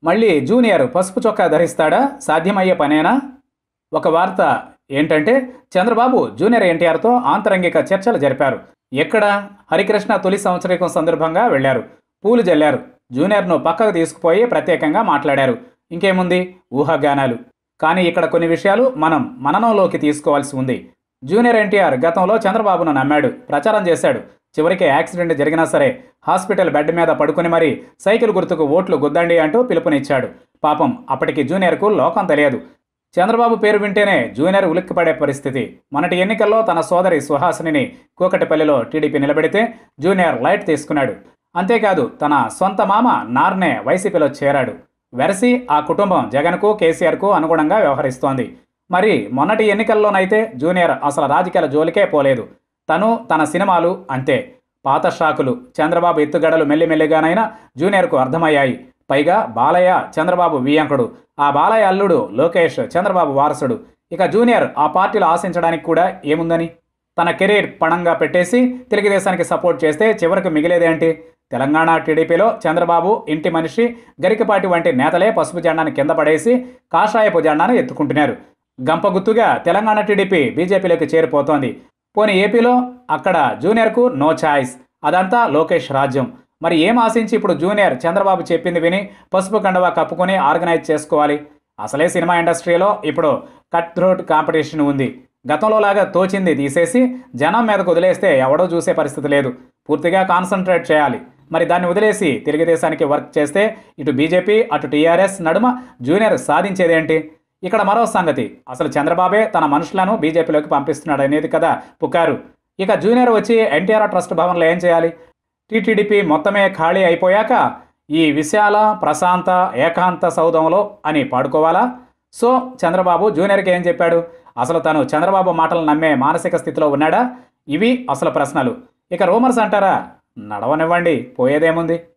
మళ్ళీ జూనియర్ పసుపు చొక్కా ధరిస్తాడా? సాధ్యమయ్యే పనేనా? ఒక వార్త ఏంటంటే చంద్రబాబు జూనియర్ ఎన్టీఆర్తో ఆంతరంగిక చర్చలు జరిపారు. ఎక్కడ? హరికృష్ణ తొలి సంవత్సరీకం సందర్భంగా వెళ్లారు. పూలు జల్లారు. జూనియర్ను పక్కకు తీసుకుపోయి ప్రత్యేకంగా మాట్లాడారు. ఇంకేముంది? ఊహాగానాలు. కానీ ఇక్కడ కొన్ని విషయాలు మనం మననంలోకి తీసుకోవాల్సి ఉంది. జూనియర్ ఎన్టీఆర్ గతంలో చంద్రబాబును నమ్మాడు, ప్రచారం చేశాడు. చివరికి యాక్సిడెంట్ జరిగినా సరే హాస్పిటల్ బెడ్ మీద పడుకుని మరీ సైకిల్ గుర్తుకు ఓట్లు గుద్దండి అంటూ పిలుపునిచ్చాడు. పాపం అప్పటికి జూనియర్కు లోకం తెలియదు. చంద్రబాబు పేరు వింటేనే జూనియర్ ఉలిక్కిపడే పరిస్థితి. మొన్నటి ఎన్నికల్లో తన సోదరి సుహాసినిని కూకటిపల్లిలో టీడీపీ నిలబెడితే జూనియర్ లైట్ తీసుకున్నాడు. అంతేకాదు తన సొంత మామ నార్నే వైసీపీలో చేరాడు. వెరసి ఆ కుటుంబం జగన్కు కేసీఆర్కు అనుగుణంగా వ్యవహరిస్తోంది. మరి మొన్నటి ఎన్నికల్లోనైతే జూనియర్ అసలు రాజకీయాల జోలికే పోలేదు. తన సినిమాలు అంతే. పాత షాకులు, చంద్రబాబు ఎత్తుగడలు మెల్లిమెల్లిగానైనా జూనియర్కు అర్థమయ్యాయి. పైగా బాలయ్య చంద్రబాబు వియ్యంకుడు, ఆ బాలయ్య అల్లుడు లోకేష్ చంద్రబాబు వారసుడు. ఇక జూనియర్ ఆ పార్టీలో ఆశించడానికి కూడా ఏముందని? తన కెరీర్ పణంగా పెట్టేసి తెలుగుదేశానికి సపోర్ట్ చేస్తే చివరికి మిగిలేదేంటి? తెలంగాణ టీడీపీలో చంద్రబాబు ఇంటి మనిషి గరికపాటి వంటి నేతలే పసుపు జెండాను కింద పడేసి కాషాయపు జెండాను ఎత్తుకుంటున్నారు. గంపగుత్తుగా తెలంగాణ టీడీపీ బీజేపీలోకి చేరిపోతోంది. పోనీ ఏపీలో? అక్కడ జూనియర్కు నో ఛాయిస్. అదంతా లోకేష్ రాజ్యం. మరి ఏం ఆశించి ఇప్పుడు జూనియర్ చంద్రబాబు చెప్పింది విని పసుపు కండవా కప్పుకొని ఆర్గనైజ్ చేసుకోవాలి? అసలే సినిమా ఇండస్ట్రీలో ఇప్పుడు కట్ థ్రోట్ కాంపిటీషన్ ఉంది. గతంలో లాగా తోచింది తీసేసి జనం మీదకు వదిలేస్తే ఎవడో చూసే పరిస్థితి లేదు. పూర్తిగా కాన్సన్ట్రేట్ చేయాలి. మరి దాన్ని వదిలేసి తెలుగుదేశానికి వర్క్ చేస్తే ఇటు బీజేపీ అటు టీఆర్ఎస్ నడుమ జూనియర్ సాధించేదేంటి? ఇక్కడ మరో సంగతి, అసలు చంద్రబాబే తన మనుషులను బీజేపీలోకి పంపిస్తున్నాడు అనేది కదా పుకారు. ఇక జూనియర్ వచ్చి ఎన్టీఆర్ ట్రస్ట్ భవన్లో ఏం చేయాలి? టీటీడీపీ మొత్తమే ఖాళీ అయిపోయాక ఈ విశాల ప్రశాంత ఏకాంత సౌధంలో అని పాడుకోవాలా? సో చంద్రబాబు జూనియర్కి ఏం చెప్పాడు? అసలు తను చంద్రబాబు మాటలు నమ్మే మానసిక స్థితిలో ఉన్నాడా? ఇవి అసలు ప్రశ్నలు. ఇక రూమర్స్ అంటారా? నడవనివ్వండి, పోయేదేముంది.